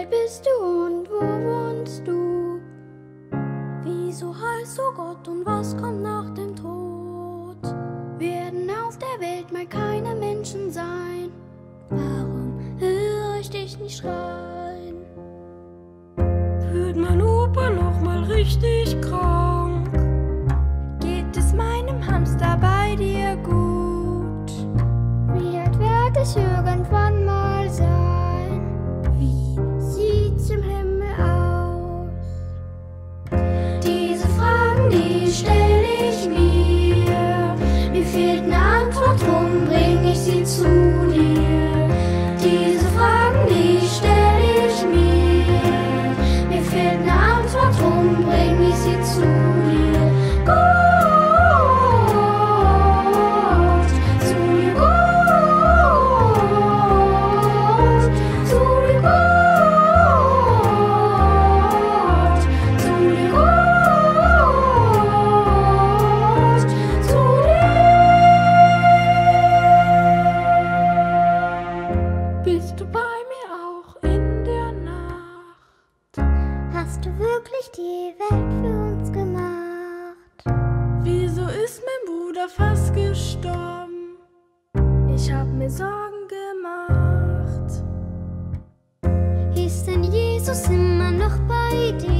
bist du und wo wohnst du? Wieso heißt du Gott und was kommt nach dem Tod? Werden auf der Welt mal keine Menschen sein? Warum höre ich dich nicht schreien? Wird mein Opa noch mal richtig krank? Geht es meinem Hamster bei dir gut? Wie alt werd ich irgendwann mal sein? Wie sieht's im Himmel aus? Diese Fragen, die stell ich mir. Mir fehlt eine Antwort, drum bring ich sie zu dir. Diese Fragen, die stell ich mir. Mir fehlt eine Antwort, drum bring ich sie zu dir. Gott, zu dir Gott, zu dir Gott, zu dir Gott, zu dir. Bist du bei mir auch in der Nacht? Hast du wirklich die Welt für uns gemacht? Wieso ist mein Bruder fast gestorben? Ich hab mir Sorgen gemacht. Ist denn Jesus immer noch bei dir?